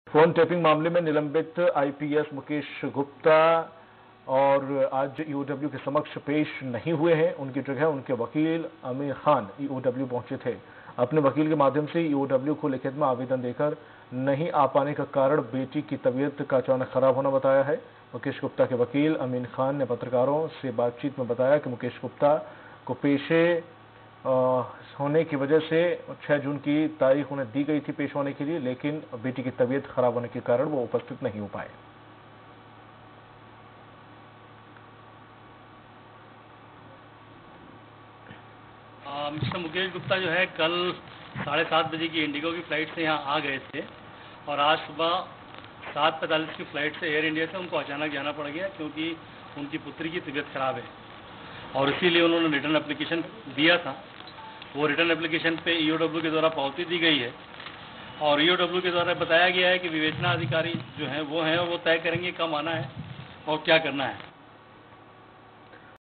Phone tapping मामले में निलंबित आईपीएस मुकेश गुप्ता और आज ईओडब्ल्यू के समक्ष पेश नहीं हुए हैं। उनकी जगह उनके वकील आमिर खान ईओडब्ल्यू पहुंचे थे। अपने वकील के माध्यम से ईओडब्ल्यू को लिखित में आवेदन देकर नहीं आ पाने का कारण बेटी की तबीयत का अचानक खराब होना बताया है। मुकेश गुप्ता के वकील आमिर खान ने पत्रकारों से बातचीत में बताया कि मुकेश गुप्ता को पेशे होने की वजह से 6 जून की तारीख उन्हें दी गई थी पेश होने के लिए, लेकिन बेटी की तबीयत खराब होने के कारण वो उपस्थित नहीं हो पाए। मिस्टर मुकेश गुप्ता जो है कल 7:30 बजे की इंडिगो की फ़्लाइट से यहाँ आ गए थे और आज सुबह 7:45 की फ़्लाइट से एयर इंडिया से उनको अचानक जाना पड़ गया क्योंकि उनकी पुत्री की तबीयत ख़राब है और इसीलिए उन्होंने रिटर्न एप्लीकेशन दिया था। वो रिटर्न एप्लीकेशन पे ईओडब्ल्यू के द्वारा पावती दी गई है और ईओडब्ल्यू के द्वारा बताया गया है कि विवेचना अधिकारी जो हैं वो तय करेंगे कब आना है और क्या करना है।